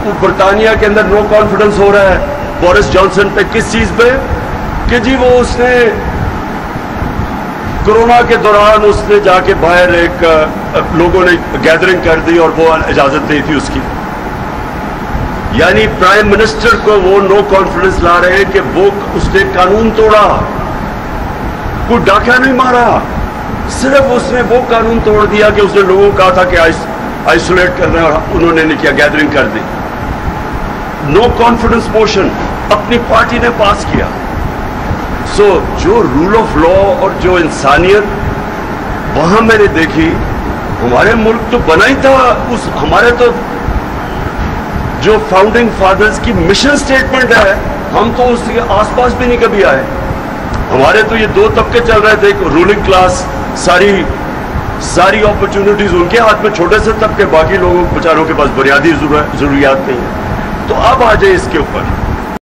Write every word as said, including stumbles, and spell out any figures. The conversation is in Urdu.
برطانیہ کے اندر نو کانفیڈنس ہو رہا ہے بورس جانسن پہ. کس چیز پہ؟ کہ جی وہ اس نے کرونا کے دوران اس نے جا کے باہر ایک لوگوں نے گیدرنگ کر دی اور وہ اجازت دی تھی اس کی. یعنی پرائم منسٹر کو وہ نو کانفیڈنس لا رہے ہیں کہ وہ اس نے قانون توڑا, کوئی ڈاکہ نہیں مارا, صرف اس نے وہ قانون توڑ دیا کہ اس نے لوگوں کو کہا تھا کہ آئسولیٹ کر رہے ہیں اور انہوں نے نہیں کیا, گیدرنگ کر دی. نو کانفیڈنس موشن اپنی پارٹی نے پاس کیا. سو so, جو رول آف لا اور جو انسانیت وہاں میں نے دیکھی, ہمارے ملک تو بنا ہی تھا اس, ہمارے تو جو فاؤنڈنگ فادرز کی مشن سٹیٹمنٹ ہے ہم تو اس کے آس پاس بھی نہیں کبھی آئے. ہمارے تو یہ دو طبقے چل رہے تھے, رولنگ کلاس ساری ساری اپرچونٹیز ان کے ہاتھ میں, چھوٹے سے طبقے باقی لوگوں بیچاروں کے پاس بنیادی ضروریات نہیں ہیں. تو اب آ جائے اس کے اوپر